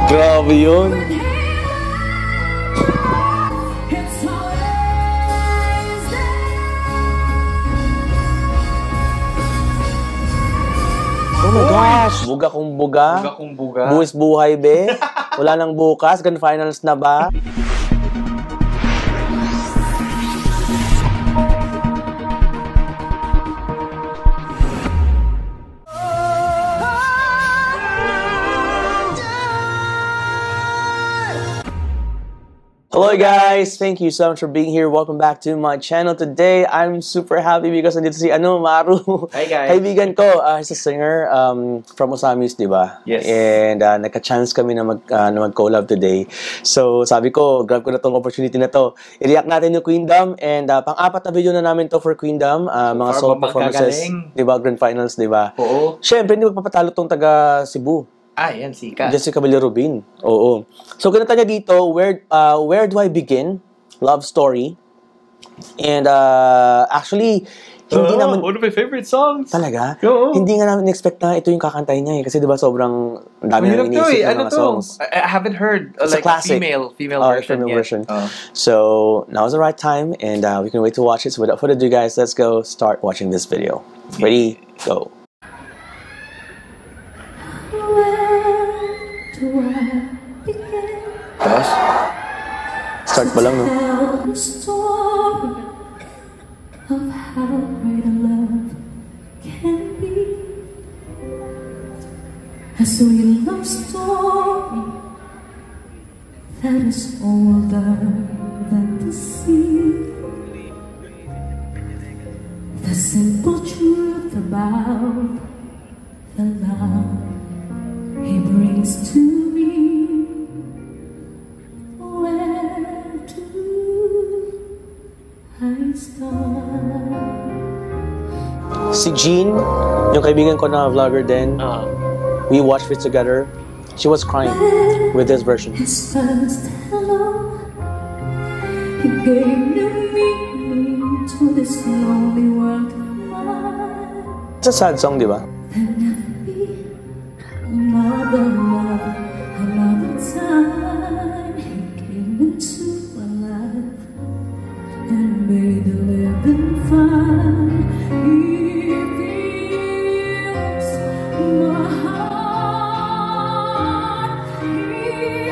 Grabe yun. Oh my gosh! Buga kong buga. Buga kong buga. Buwis buhay, be. Wala nang bukas. Grand finals na ba? Hello guys! Thank you so much for being here. Welcome back to my channel. Today, I'm super happy because nandito si Maru. Hi guys! Kaibigan ko. He's a singer from Osamis, di ba? Yes. And nagka-chance kami na mag-collab today. So sabi ko, grab ko na tong opportunity na to. I-react natin yung Queendom and pang-apat na video na namin to for Queendom. Mga solo performances. Di ba? Grand finals, di ba? Oo. Siyempre, hindi magpapatalo tong taga Cebu. Yan, Sika. Jessica Villarubin. Oo. So, kinanta niya dito, Where Do I Begin? Love Story. And, actually, hindi naman... One of my favorite songs. Talaga? Oo. Hindi nga namin expect na ito yung kakantahin niya eh. Kasi diba sobrang dami na iniisip ng mga songs. I haven't heard It's like a classic. female version yet. So, now's the right time and we can wait to watch it. So, without further ado, guys, let's go start watching this video. Ready? Go. Tapos? Start pa lang, no? A sweet love story that is older than the sea. The simple truth about the love he brings to me. Where do I start? Si Jean, yung kaibigan ko na vlogger din, we watched it together. She was crying with this version. His first hello, he gave new meaning to this lonely world of mine. It's a sad song, di ba? There'll never be another love, another time. He came into my life and made the living fine. He fills my heart. He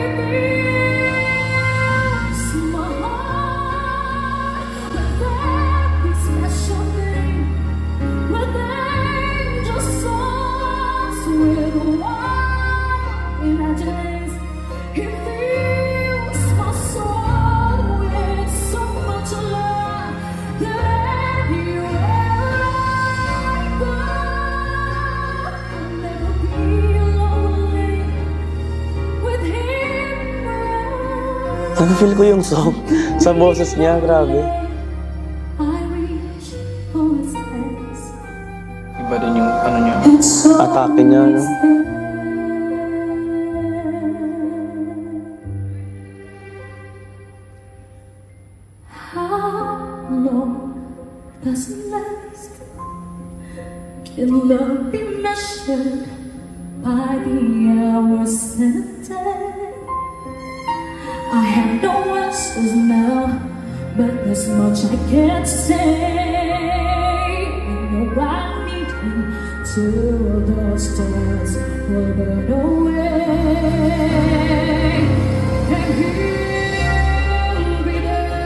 fills my heart with every special thing, with angel songs, with wild imaginings. He fills my soul with so much love that anywhere I go, I'll never be lonely with him around. Nafe-feel ko yung song sa boses niya, grabe. I reach for his hands. Iba din yung ano niya. It's so Atake niya, no? How long does it last? Can love be measured by the hours and a day? I have no answers now, but there's much I can't say. I know I need him till the stars will burn away, and he'll be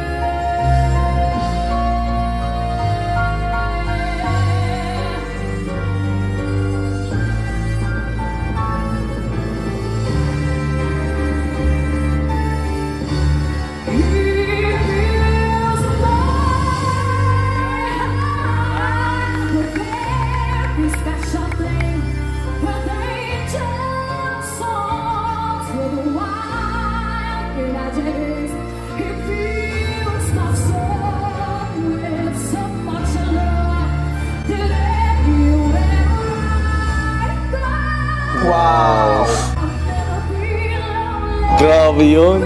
Wow! Grabe yun!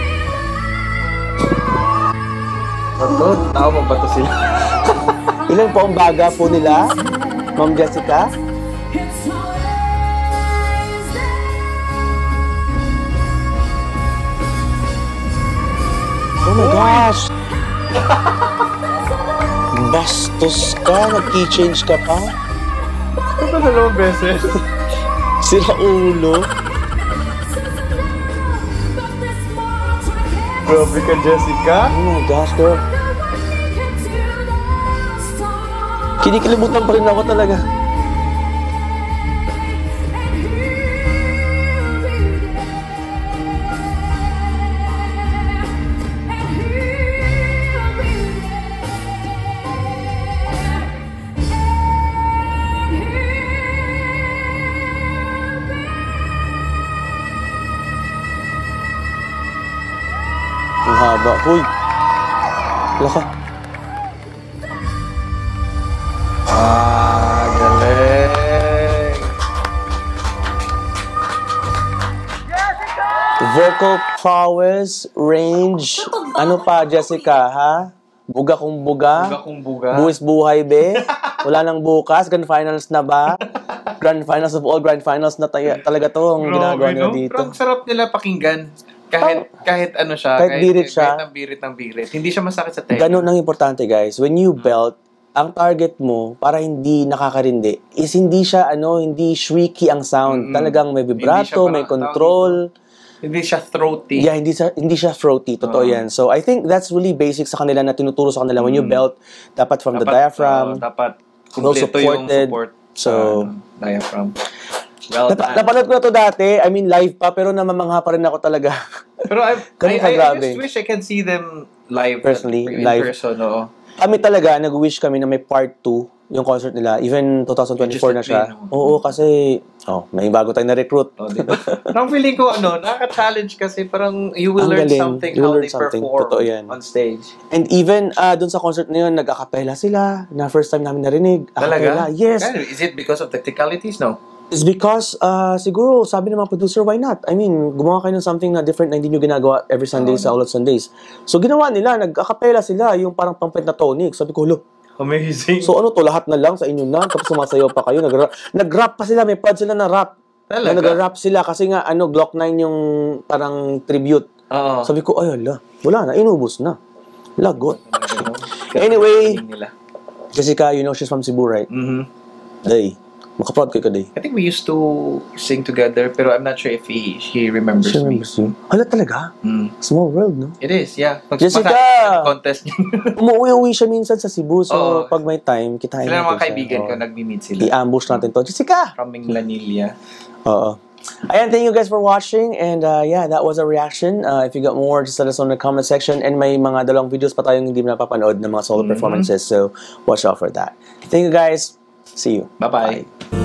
Ito, tao mo ba ito sila? Ilang po ang baga po nila, Ma'am Jessica? Oh my gosh! Bastos ka, nag-key-change ka pa. Ito pa 2 beses. Sira ulo. Grabe ka, Jessica. Oh my gosh, girl. Kinikilimutan pa rin ako talaga. Ang haba. Huy! Laka. Galing. Vocal prowess, range. Ano pa, Jessica, ha? Buga kung buga. Buga kung buga. Buwis buhay, be. Wala nang bukas. Grand finals na ba? Grand finals of all grand finals na talaga to ang ginagawa nila dito. Pero ang sarap nila pakinggan. Kahit ano siya. Kahit birit siya. Kahit ng birit. Hindi siya masakit sa tenga. Ganun ang importante, guys. When you belt, ang target mo para hindi nakakarindi is hindi siya hindi shrieky ang sound. Talagang may vibrato, may control. Hindi siya throaty. Yeah, hindi siya throaty. Totoo yan. So I think that's really basic sa kanila na tinuturo sa kanila. When you belt, dapat from the diaphragm. Dapat well kumpleto yung supported. support So diaphragm. Well done. napanood ko na to dati. I mean, live pa. Pero namamangha pa rin ako talaga. Pero I grabe. just wish I can see them live. Personally, in live. person, oo. Kami talaga, nag-wish kami na may part 2 yung concert nila. Even 2024 na siya. Oo, kasi may bago tayong na-recruit. Diba? Parang feeling ko, nakaka-challenge kasi parang you will learn something how they perform on stage. And even dun sa concert na yun, nag-acapella sila na first time namin narinig. Talaga? Yes. Is it because of technicalities? No? It's because, siguro, sabi ng mga producer, why not? I mean, gumawa kayo ng something na different na hindi nyo ginagawa every Sunday sa All of Sundays. So, ginawa nila, nag-acapella sila, yung parang pamphlet na tonic. Sabi ko, look. Amazing. So, lahat na lang sa inyo na, tapos sumasayaw pa kayo. Nag-rap pa sila, may pad sila na rap. Talaga? Nag-rap sila kasi nga, Glock 9 yung parang tribute. Sabi ko, wala na, inubos na. Lagot. Anyway, Jessica, she's from Cebu, right? Mm-hmm. Day. Makaproud kayo ka, Day. I think we used to sing together, pero I'm not sure if she remembers She remembers me. you. Hala talaga? Small world, no? It is, yeah. Jessica! Contest. Umuwi siya minsan sa Cebu, so pag may time, kitain natin sila siya. mga kaibigan ko, nagmi-meet sila. I-ambush natin to. Jessica! From Minglanilla. Oo. Ayan, thank you guys for watching. And yeah, that was a reaction. If you got more, just let us know in the comment section. And may mga dalawang videos pa tayong hindi mo napapanood ng mga solo performances. So, watch out for that. Thank you guys. See you. Bye-bye. Bye.